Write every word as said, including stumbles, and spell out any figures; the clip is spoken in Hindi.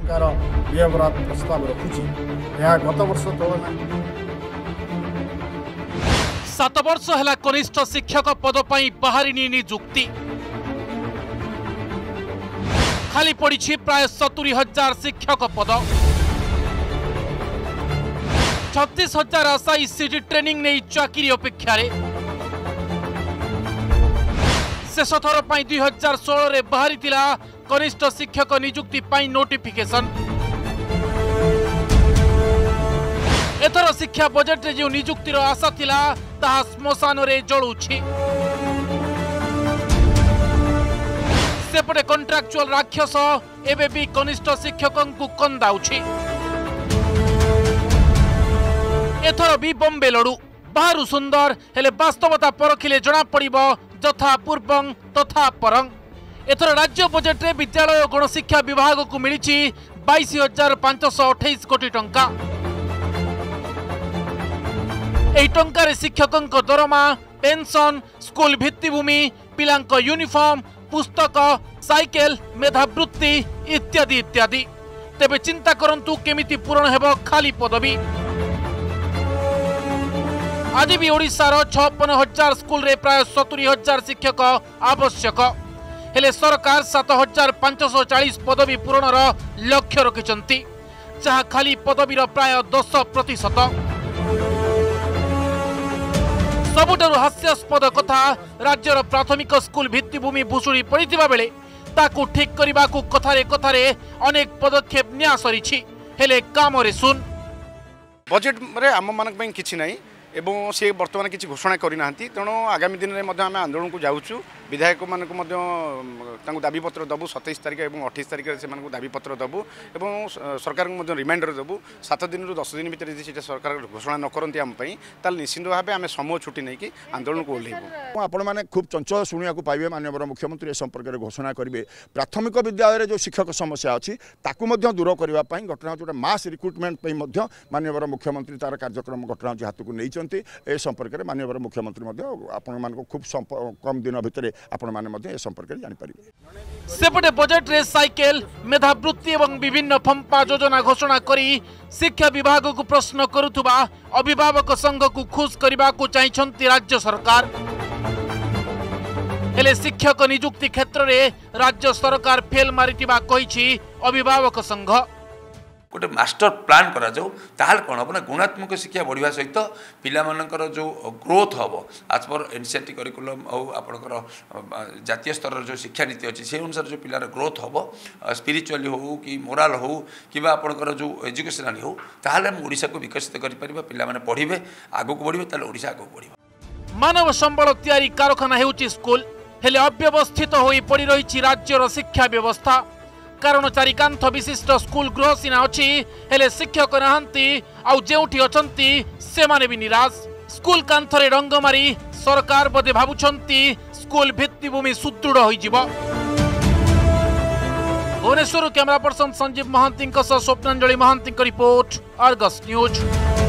सरकार व्यवहार प्रस्ताव रखुची यह गत वर्ष तुलना सात वर्ष है कनिष्ठ शिक्षक पद पर बाहरी निजुक्ति खाली पड़ी प्राय सतुरी हजार शिक्षक पद छत्तीस हजार आशायी सीटी ट्रेनिंग नहीं चाकरी अपेक्षा शेष थर दुई हजार षोल बाहरी कनिष्ठ शिक्षक निजुक्ति नोटिफिकेशन एथर शिक्षा बजेट रे जो निजुक्तिर आशा थिला ताहा श्मशान रे जळुछि सेपटे कॉन्ट्रैक्चुअल राक्षस एबे भी कनिष्ठ शिक्षकन को कंदाउछि एथर भी बॉम्बे लड़ू बाहरु सुंदर हेले वास्तवता परखिले जना पड़िबो यथा पूर्वं तथा परं एथर राज्य बजेट रे विद्यालय और गणशिक्षा विभाग को मिली बाईस हजार पांचश अठाईस कोटी टंका एही टंकार शिक्षकंक दरमा पेंशन स्कूल भित्तिभूमि पिलांक यूनिफॉर्म पुस्तक साइकेल मेधावृत्ति इत्यादि इत्यादि तेबे चिंता करंतु केमिति पूरण हेबो खाली पदवी आज भी ओडिशार छप्पन हजार स्कूल रे प्राय सतुरी हजार शिक्षक आवश्यक हेले सरकार सात हजार पांचश चालीस पदवी पूरणर लक्ष्य रखिछंती जहाँ खाली पदवीर प्राय दस प्रतिशत सबुठारु हास्यास्पद कथा राज्यर प्राथमिक स्कूल भित्तिभूमि भुशुड़ी पड़िथिबा बेले ताकू ठीक करने को कथारे कथारे अनेक पदक्षेप निया सरिछि हेले काम रे सुन बजेट रे आम मानक पई किछि नाही एवं से बर्तमान किसी घोषणा करना तेणु आगामी दिन में आम आंदोलन को जाऊँ विधायक मानक दाबीपत्र दबु सतैश तारिख और अठाईस तारिख से दाबीपत्र दबु और सरकार को रिमाइंडर दबु सात दिन रु दस दिन भितर यदि सरकार घोषणा न करती आम ताल निश्चिंत भाव आम समूह छुट्टी नहीं कि आंदोलन को ओह्लैबू आपण मैंने खूब चंचल शुणा पाइबे माननीय मुख्यमंत्री संपर्क में घोषणा करेंगे प्राथमिक विद्यालय जो शिक्षक समस्या अच्छी दूर करने घटना जो मास रिक्रुटमेंट माननीय मुख्यमंत्री तार कार्यक्रम घटना हाथ को नहीं ए संपर्क में माननीय मुख्यमंत्री आपण मान खूब कम दिन भितर आपण माने संपर्क में जापर सेपटे बजेट रे साइकेल मेधावृत्ति एवं विभिन्न फंपा योजना घोषणा करी शिक्षा विभाग को प्रश्न करुथुबा अभिभावक संघ को खुश करने को चाहिए राज्य सरकार हेले शिक्षक निजुक्ति क्षेत्र में राज्य सरकार फेल मारितिबा कहिछि अभिभावक संघ गोटे मास्टर प्लान करा जाऊ ताल कौन हम ना गुणात्मक शिक्षा बढ़िया सहित पिलामानकर जो ग्रोथ हम आज पर एनसीईआरटी करिकुलम हो आपणकर जातीय स्तर जो शिक्षा नीति अच्छी से अनुसार जो पिलार ग्रोथ हम स्पिरिचुअली हो कि मोराल हो कि आपणकर जो एजुकेशनाली हो ताल हम ओडिशा को विकसित कर परिबा पिला माने पढ़िबे आगु को बढ़िबे ताल ओडिशा आगु बढ़िबा मानव संबल तैयारी कारखाना हेउची स्कूल हेले अव्यवस्थित होई पड़ी रही राज्यर शिक्षा व्यवस्था कारण चारिकांथ विशिष्ट स्कूल गृह सीना अच्छी हेले शिक्षक नहांती आउ जेउठी अछंती से माने भी निराश स्कूल कांथरे रंग मारी सरकार बदे भाबुछंती स्कूल भित्तिभूमि सुदृढ़ होइजिबो Bhubaneswar camera person Sanjeev Mahanty Swapnanjali Mahanty report Argus news.